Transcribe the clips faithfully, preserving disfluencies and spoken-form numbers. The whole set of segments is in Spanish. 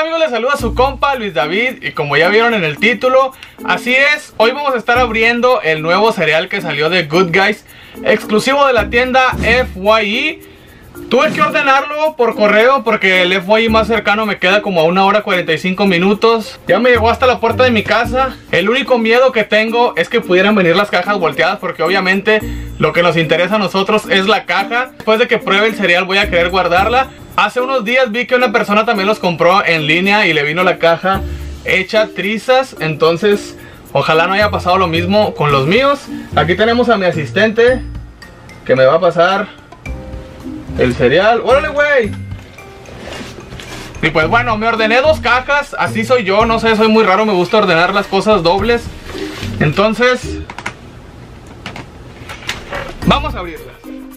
amigos? Les saluda su compa Luis David. Y como ya vieron en el título, así es, hoy vamos a estar abriendo el nuevo cereal que salió de Good Guys, exclusivo de la tienda F Y E. Tuve que ordenarlo por correo porque el F Y E más cercano me queda como a una hora cuarenta y cinco minutos. Ya me llegó hasta la puerta de mi casa. El único miedo que tengo es que pudieran venir las cajas volteadas, porque obviamente lo que nos interesa a nosotros es la caja. Después de que pruebe el cereal voy a querer guardarla. Hace unos días vi que una persona también los compró en línea y le vino la caja hecha trizas. Entonces ojalá no haya pasado lo mismo con los míos. Aquí tenemos a mi asistente que me va a pasar el cereal. ¡Órale, güey! Y pues bueno, me ordené dos cajas. Así soy yo, no sé, soy muy raro. Me gusta ordenar las cosas dobles. Entonces vamos a abrirlas.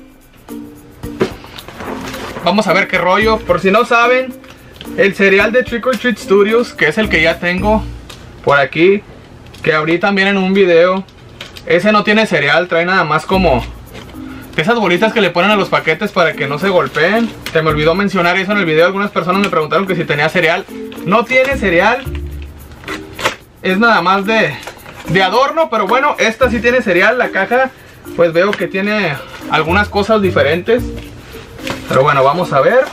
Vamos a ver qué rollo. Por si no saben, el cereal de Trick or Treat Studios, que es el que ya tengo por aquí, que abrí también en un video, ese no tiene cereal, trae nada más como de esas bolitas que le ponen a los paquetes para que no se golpeen. Se me olvidó mencionar eso en el video. Algunas personas me preguntaron que si tenía cereal. No tiene cereal, es nada más de, de adorno. Pero bueno, esta sí tiene cereal. La caja pues veo que tiene algunas cosas diferentes, pero bueno, vamos a ver.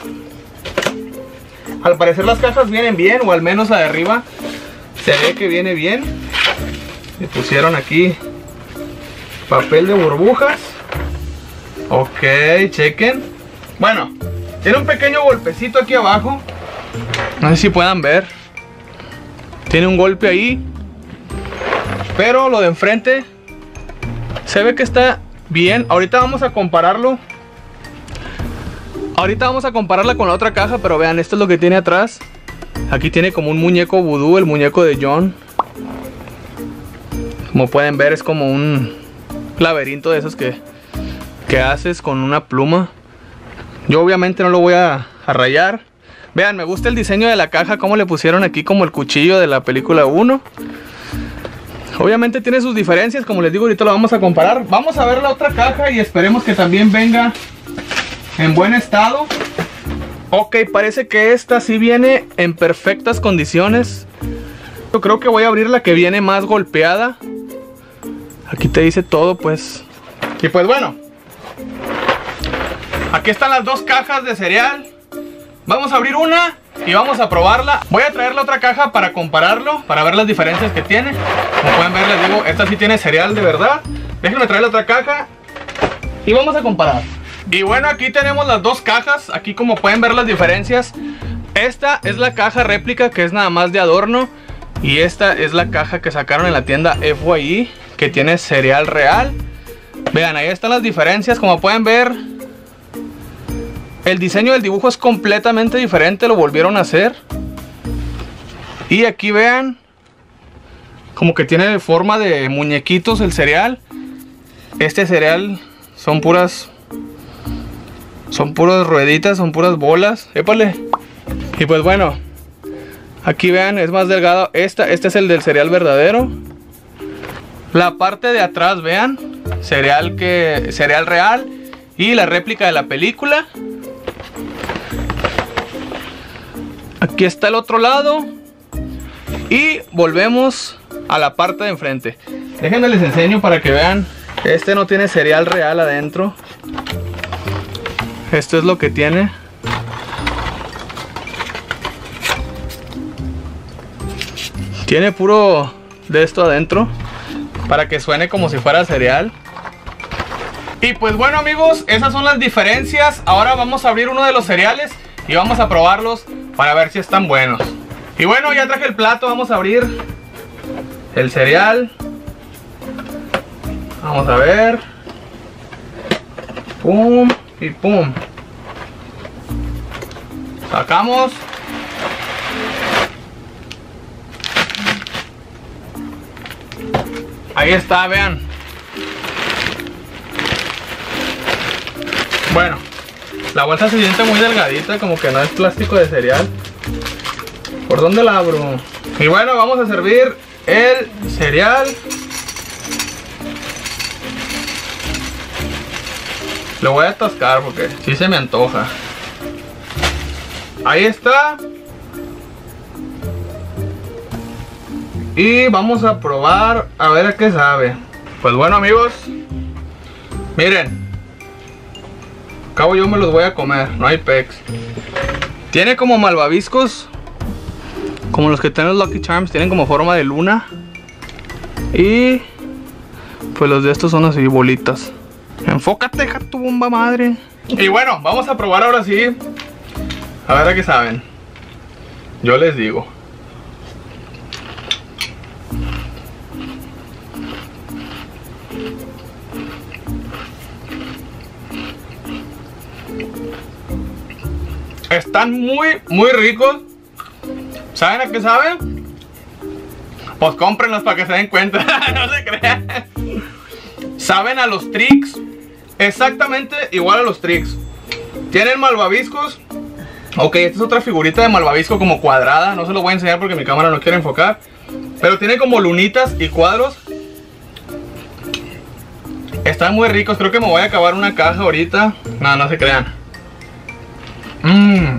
Al parecer las cajas vienen bien, o al menos la de arriba se ve que viene bien. Le pusieron aquí papel de burbujas. Ok, chequen. Bueno, tiene un pequeño golpecito aquí abajo. No sé si puedan ver. Tiene un golpe ahí, pero lo de enfrente se ve que está bien. Ahorita vamos a compararlo. Ahorita vamos a compararla con la otra caja, pero vean, esto es lo que tiene atrás. Aquí tiene como un muñeco vudú, el muñeco de John. Como pueden ver, es como un laberinto de esos que, que haces con una pluma. Yo obviamente no lo voy a, a rayar. Vean, me gusta el diseño de la caja, como le pusieron aquí como el cuchillo de la película uno. Obviamente tiene sus diferencias, como les digo, ahorita lo vamos a comparar. Vamos a ver la otra caja y esperemos que también venga en buen estado. Ok, parece que esta sí viene en perfectas condiciones. Yo creo que voy a abrir la que viene más golpeada. Aquí te dice todo, pues. Y pues bueno, aquí están las dos cajas de cereal. Vamos a abrir una y vamos a probarla. Voy a traer la otra caja para compararlo, para ver las diferencias que tiene. Como pueden ver, les digo, esta sí tiene cereal de verdad. Déjenme traer la otra caja y vamos a comparar. Y bueno, aquí tenemos las dos cajas. Aquí como pueden ver las diferencias. Esta es la caja réplica, que es nada más de adorno. Y esta es la caja que sacaron en la tienda F Y E, que tiene cereal real. Vean, ahí están las diferencias. Como pueden ver, el diseño del dibujo es completamente diferente. Lo volvieron a hacer. Y aquí vean, como que tiene forma de muñequitos el cereal. Este cereal son puras Son puras rueditas, son puras bolas. ¡Épale! Y pues bueno, aquí vean, es más delgado. Esta, este es el del cereal verdadero. La parte de atrás, vean, cereal, que, cereal real. Y la réplica de la película. Aquí está el otro lado. Y volvemos a la parte de enfrente. Déjenme les enseño para que vean. Este no tiene cereal real adentro. Esto es lo que tiene. Tiene puro de esto adentro, para que suene como si fuera cereal. Y pues bueno, amigos, esas son las diferencias. Ahora vamos a abrir uno de los cereales y vamos a probarlos para ver si están buenos. Y bueno, ya traje el plato. Vamos a abrir el cereal. Vamos a ver. Pum y pum. Sacamos. Ahí está, vean. Bueno, la bolsa se siente muy delgadita, como que no es plástico de cereal. ¿Por dónde la abro? Y bueno, vamos a servir el cereal. Lo voy a atascar porque sí se me antoja. Ahí está. y vamos a probar a ver a qué sabe. Pues bueno, amigos, miren, al cabo yo me los voy a comer, no hay pex. Tiene como malvaviscos, como los que tienen los Lucky Charms, tienen como forma de luna. Y pues los de estos son así, bolitas. Enfócate, hija tu bomba madre. Y bueno, vamos a probar ahora sí. A ver a qué saben. Yo les digo. Están muy, muy ricos. ¿Saben a qué saben? Pues cómprenlos para que se den cuenta. No se crean. Saben a los Trix. Exactamente igual a los Trix. Tienen malvaviscos. Ok, esta es otra figurita de malvavisco como cuadrada. No se lo voy a enseñar porque mi cámara no quiere enfocar. Pero tiene como lunitas y cuadros. Están muy ricos. Creo que me voy a acabar una caja ahorita. No, no se crean. Mmm.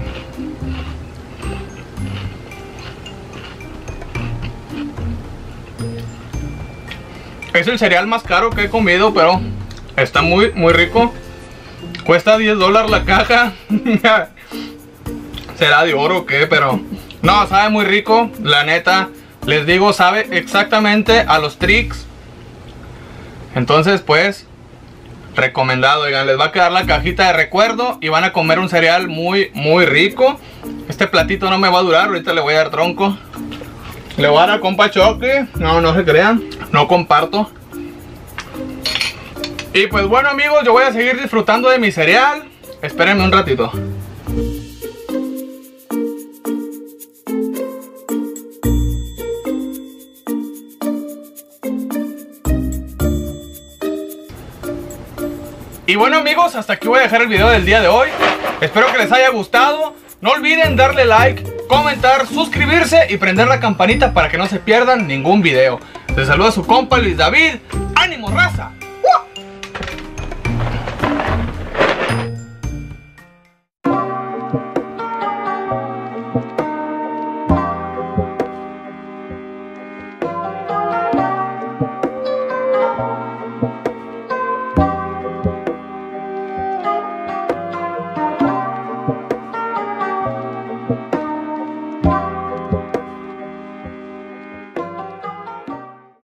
Es el cereal más caro que he comido, pero está muy, muy rico. Cuesta diez dólares la caja. ¿Será de oro o qué? Pero no, sabe muy rico. La neta, les digo, sabe exactamente a los Trix. Entonces, pues, recomendado. Oigan, les va a quedar la cajita de recuerdo y van a comer un cereal muy, muy rico. Este platito no me va a durar. Ahorita le voy a dar tronco. Le voy a dar a compa Choque. No, no se crean. No comparto. Y pues bueno, amigos, yo voy a seguir disfrutando de mi cereal. Espérenme un ratito. Y bueno, amigos, hasta aquí voy a dejar el video del día de hoy. Espero que les haya gustado. No olviden darle like, comentar, suscribirse y prender la campanita para que no se pierdan ningún video. Les saluda su compa Luis David. ¡Ánimo, raza!